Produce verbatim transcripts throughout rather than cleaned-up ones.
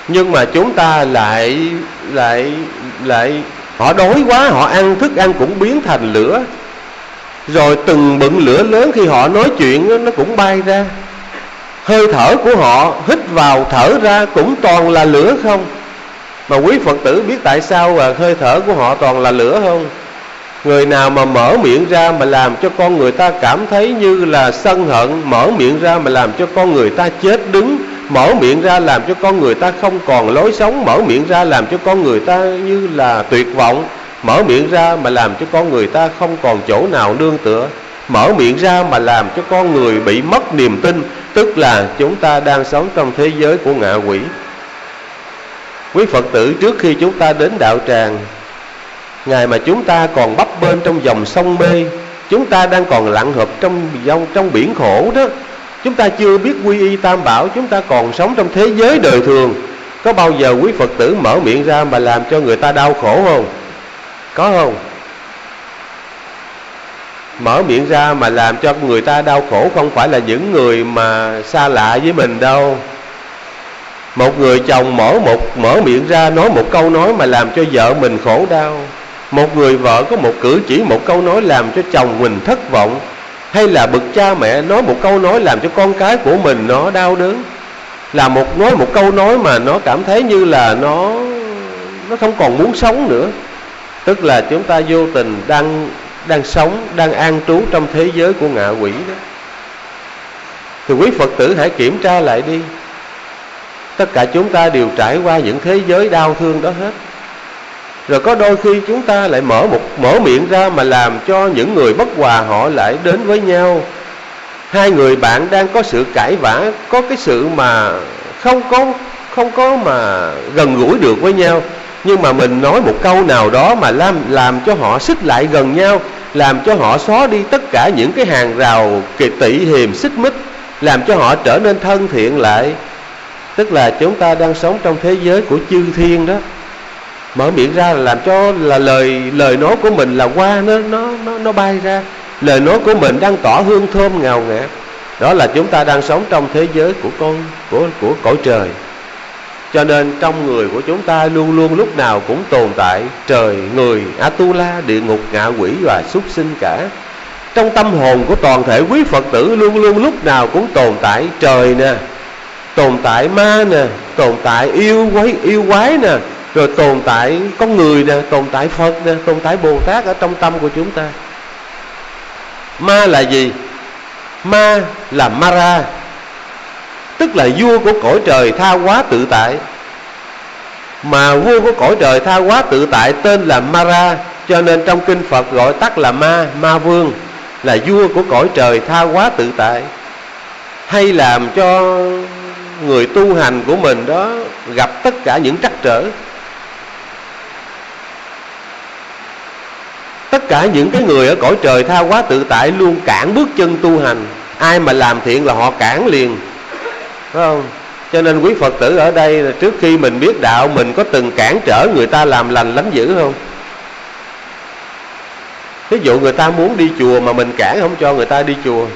Nhưng mà chúng ta lại lại lại họ đói quá, họ ăn thức ăn cũng biến thành lửa. Rồi từng bựng lửa lớn khi họ nói chuyện nó cũng bay ra. Hơi thở của họ hít vào thở ra cũng toàn là lửa không. Mà quý Phật tử biết tại sao mà hơi thở của họ toàn là lửa không? Người nào mà mở miệng ra mà làm cho con người ta cảm thấy như là sân hận, mở miệng ra mà làm cho con người ta chết đứng, mở miệng ra làm cho con người ta không còn lối sống, mở miệng ra làm cho con người ta như là tuyệt vọng, mở miệng ra mà làm cho con người ta không còn chỗ nào nương tựa, mở miệng ra mà làm cho con người bị mất niềm tin, tức là chúng ta đang sống trong thế giới của ngạ quỷ. Quý Phật tử, trước khi chúng ta đến đạo tràng, ngày mà chúng ta còn bấp bênh trong dòng sông mê, chúng ta đang còn lặn hợp trong trong biển khổ đó, chúng ta chưa biết quy y tam bảo, chúng ta còn sống trong thế giới đời thường. Có bao giờ quý Phật tử mở miệng ra mà làm cho người ta đau khổ không? Có không? Mở miệng ra mà làm cho người ta đau khổ không phải là những người mà xa lạ với mình đâu. Một người chồng mở một mở miệng ra nói một câu nói mà làm cho vợ mình khổ đau. Một người vợ có một cử chỉ, một câu nói làm cho chồng mình thất vọng. Hay là bậc cha mẹ nói một câu nói làm cho con cái của mình nó đau đớn. Là một nói một câu nói mà nó cảm thấy như là nó nó không còn muốn sống nữa. Tức là chúng ta vô tình đang đang sống, đang an trú trong thế giới của ngạ quỷ đó. Thì quý Phật tử hãy kiểm tra lại đi. Tất cả chúng ta đều trải qua những thế giới đau thương đó hết. Rồi có đôi khi chúng ta lại mở một mở miệng ra mà làm cho những người bất hòa họ lại đến với nhau. Hai người bạn đang có sự cãi vã, có cái sự mà không có không có mà gần gũi được với nhau, nhưng mà mình nói một câu nào đó mà làm làm cho họ xích lại gần nhau, làm cho họ xóa đi tất cả những cái hàng rào kỳ tị hiềm xích mích, làm cho họ trở nên thân thiện lại. Tức là chúng ta đang sống trong thế giới của chư thiên đó. Mở miệng ra là làm cho là lời lời nói của mình là hoa nó nó nó nó bay ra, lời nói của mình đang tỏa hương thơm ngào ngạt. Đó là chúng ta đang sống trong thế giới của con của của cõi trời. Cho nên trong người của chúng ta luôn luôn lúc nào cũng tồn tại trời, người, Atula, địa ngục, ngạ quỷ và súc sinh cả. Trong tâm hồn của toàn thể quý Phật tử luôn luôn lúc nào cũng tồn tại trời nè, tồn tại ma nè, tồn tại yêu quái yêu quái nè, rồi tồn tại con người nè, tồn tại Phật nè, tồn tại Bồ Tát ở trong tâm của chúng ta. Ma là gì? Ma là Mara, tức là vua của cõi trời tha hóa tự tại. Mà vua của cõi trời tha hóa tự tại tên là Mara, cho nên trong kinh Phật gọi tắt là Ma, Ma Vương, là vua của cõi trời tha hóa tự tại. Hay làm cho người tu hành của mình đó gặp tất cả những trắc trở. Tất cả những cái người ở cõi trời tha hóa tự tại luôn cản bước chân tu hành. Ai mà làm thiện là họ cản liền, phải không? Cho nên quý Phật tử ở đây là trước khi mình biết đạo, mình có từng cản trở người ta làm lành lánh dữ không? Ví dụ người ta muốn đi chùa mà mình cản không cho người ta đi chùa.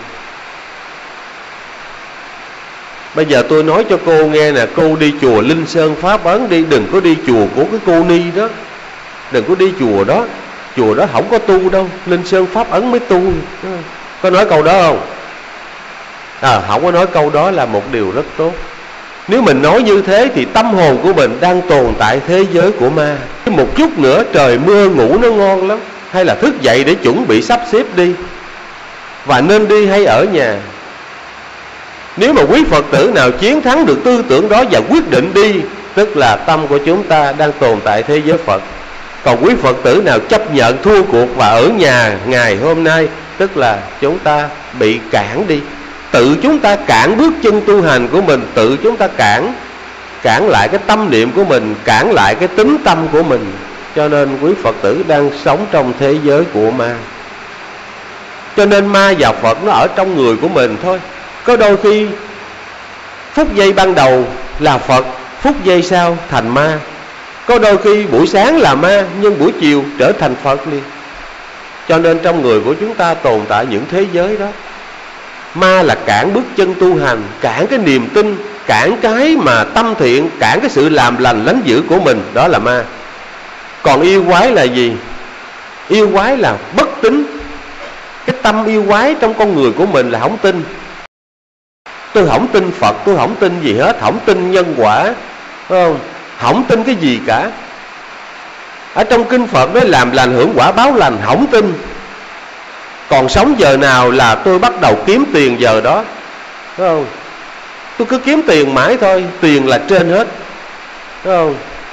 Bây giờ tôi nói cho cô nghe nè, cô đi chùa Linh Sơn Pháp Ấn đi, đừng có đi chùa của cái cô Ni đó. Đừng có đi chùa đó, chùa đó không có tu đâu, Linh Sơn Pháp Ấn mới tu. Có nói câu đó không? À, không có nói câu đó là một điều rất tốt. Nếu mình nói như thế thì tâm hồn của mình đang tồn tại thế giới của ma. Một chút nữa trời mưa ngủ nó ngon lắm, hay là thức dậy để chuẩn bị sắp xếp đi, và nên đi hay ở nhà. Nếu mà quý Phật tử nào chiến thắng được tư tưởng đó và quyết định đi, tức là tâm của chúng ta đang tồn tại thế giới Phật. Còn quý Phật tử nào chấp nhận thua cuộc và ở nhà ngày hôm nay, tức là chúng ta bị cản đi. Tự chúng ta cản bước chân tu hành của mình, tự chúng ta cản cản lại cái tâm niệm của mình, cản lại cái tính tâm của mình. Cho nên quý Phật tử đang sống trong thế giới của ma. Cho nên ma và Phật nó ở trong người của mình thôi. Có đôi khi phút giây ban đầu là Phật, phút giây sau thành ma. Có đôi khi buổi sáng là ma, nhưng buổi chiều trở thành Phật liền. Cho nên trong người của chúng ta tồn tại những thế giới đó. Ma là cản bước chân tu hành, cản cái niềm tin, cản cái mà tâm thiện, cản cái sự làm lành lánh dữ của mình, đó là ma. Còn yêu quái là gì? Yêu quái là bất tín. Cái tâm yêu quái trong con người của mình là không tin. Tôi không tin Phật, tôi không tin gì hết, không tin nhân quả, phải không? Không tin cái gì cả. Ở trong kinh Phật nói làm lành hưởng quả báo lành, không tin. Còn sống giờ nào là tôi bắt đầu kiếm tiền giờ đó, phải không? Tôi cứ kiếm tiền mãi thôi, tiền là trên hết, phải không?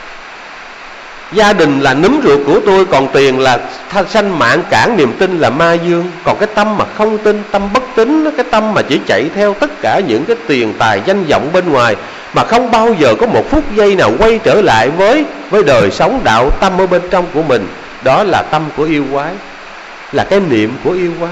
Gia đình là núm ruột của tôi, còn tiền là sanh mạng cản niềm tin là ma dương. Còn cái tâm mà không tin, tâm bất tín, cái tâm mà chỉ chạy theo tất cả những cái tiền tài danh vọng bên ngoài, mà không bao giờ có một phút giây nào quay trở lại với với đời sống đạo tâm ở bên trong của mình, đó là tâm của yêu quái, là cái niệm của yêu quái.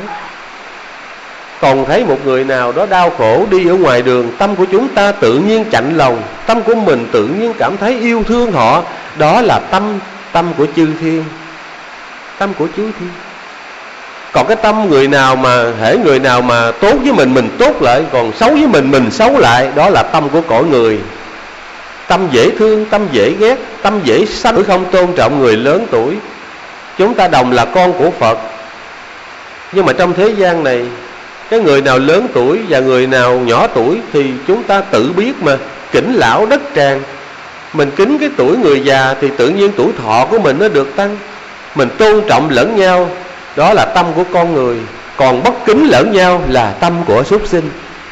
Còn thấy một người nào đó đau khổ đi ở ngoài đường, tâm của chúng ta tự nhiên chạnh lòng, tâm của mình tự nhiên cảm thấy yêu thương họ, đó là tâm tâm của chư thiên, tâm của chư thiên. Còn cái tâm người nào mà hễ người nào mà tốt với mình mình tốt lại, còn xấu với mình mình xấu lại, đó là tâm của cõi người. Tâm dễ thương, tâm dễ ghét, tâm dễ sanh, không tôn trọng người lớn tuổi. Chúng ta đồng là con của Phật, nhưng mà trong thế gian này, cái người nào lớn tuổi và người nào nhỏ tuổi thì chúng ta tự biết mà. Kính lão đất tràng, mình kính cái tuổi người già thì tự nhiên tuổi thọ của mình nó được tăng. Mình tôn trọng lẫn nhau, đó là tâm của con người. Còn bất kính lẫn nhau là tâm của súc sinh.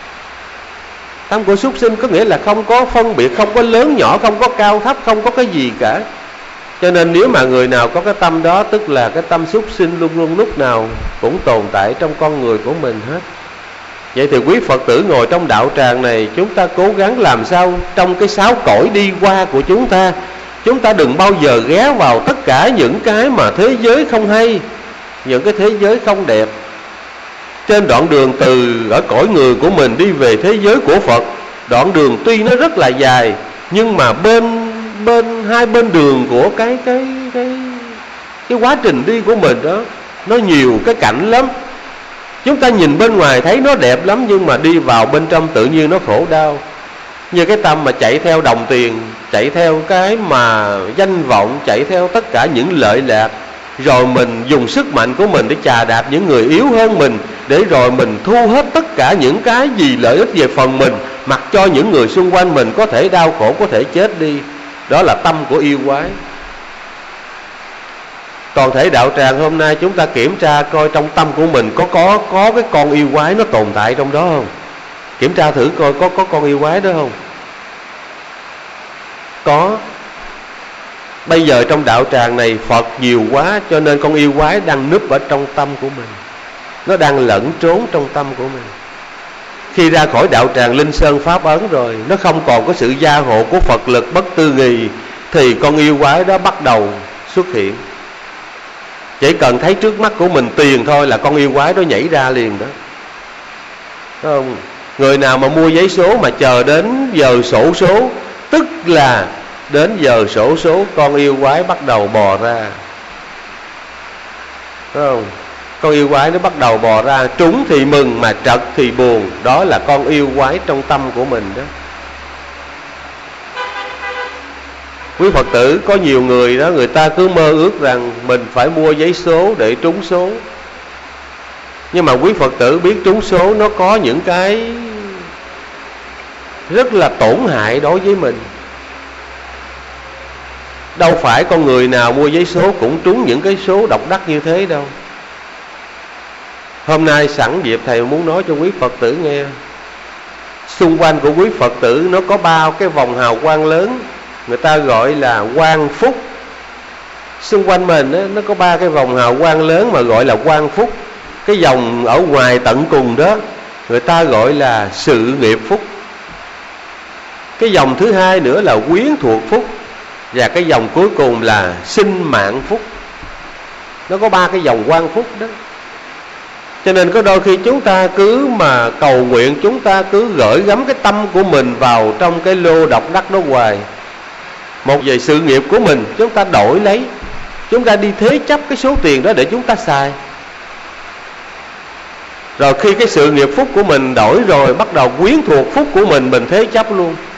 Tâm của súc sinh có nghĩa là không có phân biệt, không có lớn nhỏ, không có cao thấp, không có cái gì cả. Cho nên nếu mà người nào có cái tâm đó, tức là cái tâm súc sinh luôn luôn lúc nào cũng tồn tại trong con người của mình hết. Vậy thì quý Phật tử ngồi trong đạo tràng này, chúng ta cố gắng làm sao trong cái sáu cõi đi qua của chúng ta, chúng ta đừng bao giờ ghé vào tất cả những cái mà thế giới không hay, những cái thế giới không đẹp. Trên đoạn đường từ ở cõi người của mình đi về thế giới của Phật, đoạn đường tuy nó rất là dài, nhưng mà bên bên hai bên đường của cái cái cái cái quá trình đi của mình đó, nó nhiều cái cảnh lắm. Chúng ta nhìn bên ngoài thấy nó đẹp lắm, nhưng mà đi vào bên trong tự nhiên nó khổ đau. Như cái tâm mà chạy theo đồng tiền, chạy theo cái mà danh vọng, chạy theo tất cả những lợi lạc, rồi mình dùng sức mạnh của mình để chà đạp những người yếu hơn mình, để rồi mình thu hết tất cả những cái gì lợi ích về phần mình, mặc cho những người xung quanh mình có thể đau khổ, có thể chết đi. Đó là tâm của yêu quái. Toàn thể đạo tràng hôm nay chúng ta kiểm tra coi trong tâm của mình có có có cái con yêu quái nó tồn tại trong đó không? Kiểm tra thử coi có có con yêu quái đó không? Có. Bây giờ trong đạo tràng này Phật nhiều quá, cho nên con yêu quái đang núp ở trong tâm của mình, nó đang lẫn trốn trong tâm của mình. Khi ra khỏi đạo tràng Linh Sơn Pháp Ấn rồi, nó không còn có sự gia hộ của Phật lực bất tư nghì, thì con yêu quái đó bắt đầu xuất hiện. Chỉ cần thấy trước mắt của mình tiền thôi là con yêu quái đó nhảy ra liền đó. Thấy không? Người nào mà mua giấy số mà chờ đến giờ xổ số, tức là đến giờ xổ số con yêu quái bắt đầu bò ra. Thấy không? Con yêu quái nó bắt đầu bò ra, trúng thì mừng mà trật thì buồn. Đó là con yêu quái trong tâm của mình đó. Quý Phật tử có nhiều người đó, người ta cứ mơ ước rằng mình phải mua giấy số để trúng số. Nhưng mà quý Phật tử biết trúng số nó có những cái rất là tổn hại đối với mình. Đâu phải con người nào mua giấy số cũng trúng những cái số độc đắc như thế đâu. Hôm nay sẵn dịp thầy muốn nói cho quý Phật tử nghe, xung quanh của quý Phật tử nó có ba cái vòng hào quang lớn, người ta gọi là quang phúc. Xung quanh mình đó, nó có ba cái vòng hào quang lớn mà gọi là quang phúc. Cái vòng ở ngoài tận cùng đó người ta gọi là sự nghiệp phúc. Cái vòng thứ hai nữa là quyến thuộc phúc. Và cái vòng cuối cùng là sinh mạng phúc. Nó có ba cái vòng quang phúc đó. Cho nên có đôi khi chúng ta cứ mà cầu nguyện, chúng ta cứ gửi gắm cái tâm của mình vào trong cái lô độc đắc đó hoài. Một về sự nghiệp của mình chúng ta đổi lấy, chúng ta đi thế chấp cái số tiền đó để chúng ta xài. Rồi khi cái sự nghiệp phúc của mình đổi rồi, bắt đầu quyến thuộc phúc của mình, mình thế chấp luôn.